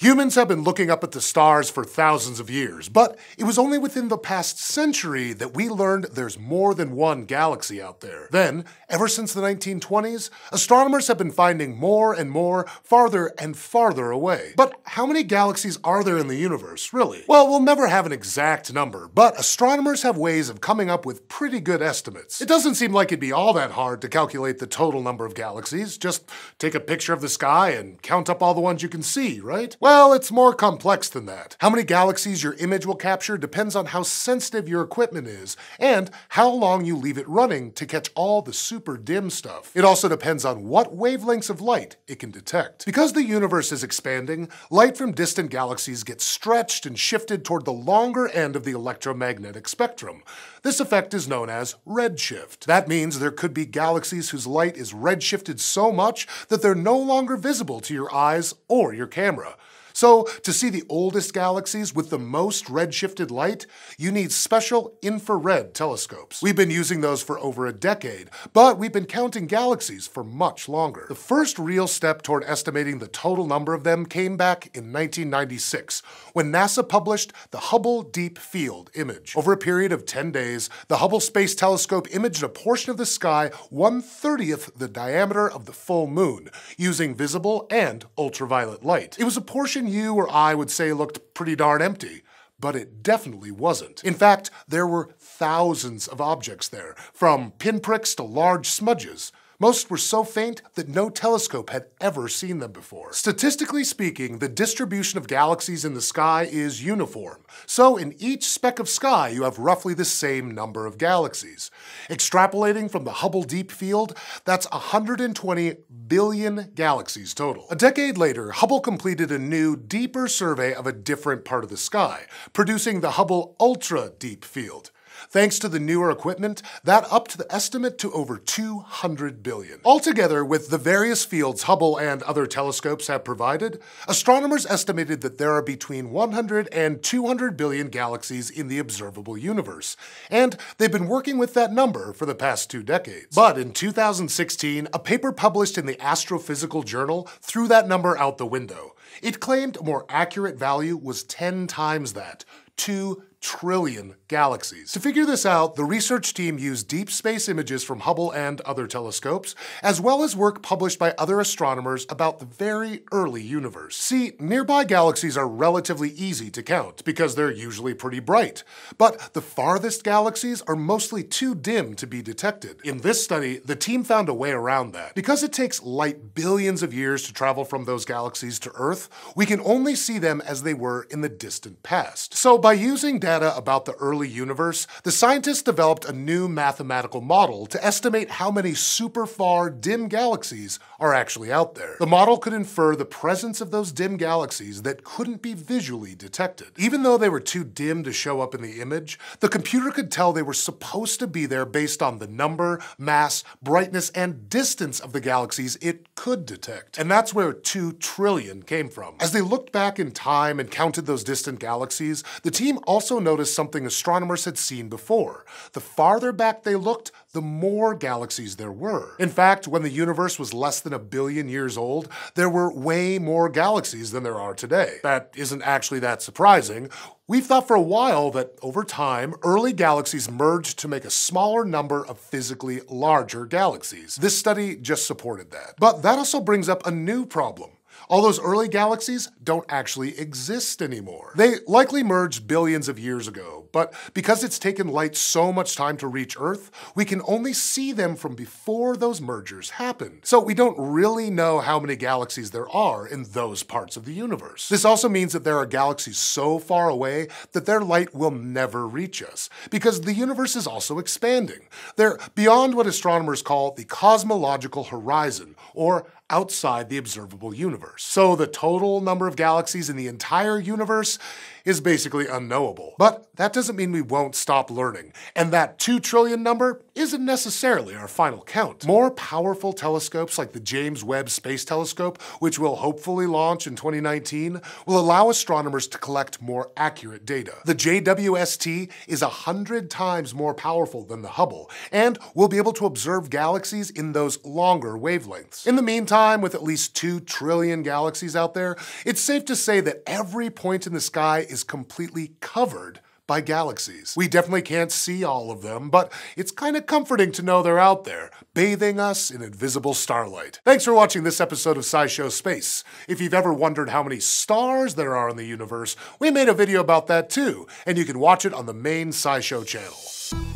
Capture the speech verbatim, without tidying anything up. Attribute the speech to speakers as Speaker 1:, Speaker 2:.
Speaker 1: Humans have been looking up at the stars for thousands of years, but it was only within the past century that we learned there's more than one galaxy out there. Then, ever since the nineteen twenties, astronomers have been finding more and more, farther and farther away. But how many galaxies are there in the universe, really? Well, we'll never have an exact number, but astronomers have ways of coming up with pretty good estimates. It doesn't seem like it'd be all that hard to calculate the total number of galaxies. Just take a picture of the sky and count up all the ones you can see, right? Well, it's more complex than that. How many galaxies your image will capture depends on how sensitive your equipment is and how long you leave it running to catch all the super dim stuff. It also depends on what wavelengths of light it can detect. Because the universe is expanding, light from distant galaxies gets stretched and shifted toward the longer end of the electromagnetic spectrum. This effect is known as redshift. That means there could be galaxies whose light is redshifted so much that they're no longer visible to your eyes or your camera. So, to see the oldest galaxies with the most redshifted light, you need special infrared telescopes. We've been using those for over a decade, but we've been counting galaxies for much longer. The first real step toward estimating the total number of them came back in nineteen ninety-six, when NASA published the Hubble Deep Field image. Over a period of ten days, the Hubble Space Telescope imaged a portion of the sky one thirtieth the diameter of the full moon, using visible and ultraviolet light. It was a portion you or I would say looked pretty darn empty, but it definitely wasn't. In fact, there were thousands of objects there, from pinpricks to large smudges. Most were so faint that no telescope had ever seen them before. Statistically speaking, the distribution of galaxies in the sky is uniform, so in each speck of sky you have roughly the same number of galaxies. Extrapolating from the Hubble Deep Field, that's one hundred twenty billion galaxies total. A decade later, Hubble completed a new, deeper survey of a different part of the sky, producing the Hubble Ultra Deep Field. Thanks to the newer equipment, that upped the estimate to over two hundred billion. Altogether, with the various fields Hubble and other telescopes have provided, astronomers estimated that there are between one hundred and two hundred billion galaxies in the observable universe, and they've been working with that number for the past two decades. But in two thousand sixteen, a paper published in the Astrophysical Journal threw that number out the window. It claimed a more accurate value was ten times that, two trillion galaxies. To figure this out, the research team used deep space images from Hubble and other telescopes, as well as work published by other astronomers about the very early universe. See, nearby galaxies are relatively easy to count because they're usually pretty bright, but the farthest galaxies are mostly too dim to be detected. In this study, the team found a way around that. Because it takes light billions of years to travel from those galaxies to Earth, we can only see them as they were in the distant past. So by using data Data about the early universe, the scientists developed a new mathematical model to estimate how many super far dim galaxies are actually out there. The model could infer the presence of those dim galaxies that couldn't be visually detected. Even though they were too dim to show up in the image, the computer could tell they were supposed to be there based on the number, mass, brightness, and distance of the galaxies it could detect. And that's where two trillion came from. As they looked back in time and counted those distant galaxies, the team also noticed something astronomers had seen before. The farther back they looked, the more galaxies there were. In fact, when the universe was less than a billion years old, there were way more galaxies than there are today. That isn't actually that surprising. We've thought for a while that, over time, early galaxies merged to make a smaller number of physically larger galaxies. This study just supported that. But that also brings up a new problem. All those early galaxies don't actually exist anymore. They likely merged billions of years ago, but because it's taken light so much time to reach Earth, we can only see them from before those mergers happened. So we don't really know how many galaxies there are in those parts of the universe. This also means that there are galaxies so far away that their light will never reach us, because the universe is also expanding. They're beyond what astronomers call the cosmological horizon, or outside the observable universe. So the total number of galaxies in the entire universe is basically unknowable. But that doesn't mean we won't stop learning, and that two trillion number isn't necessarily our final count. More powerful telescopes like the James Webb Space Telescope, which will hopefully launch in twenty nineteen, will allow astronomers to collect more accurate data. The J W S T is a hundred times more powerful than the Hubble, and we'll be able to observe galaxies in those longer wavelengths. In the meantime, with at least two trillion galaxies out there, it's safe to say that every point in the sky is completely covered by galaxies. We definitely can't see all of them, but it's kind of comforting to know they're out there, bathing us in invisible starlight. Thanks for watching this episode of SciShow Space. If you've ever wondered how many stars there are in the universe, we made a video about that too, and you can watch it on the main SciShow channel.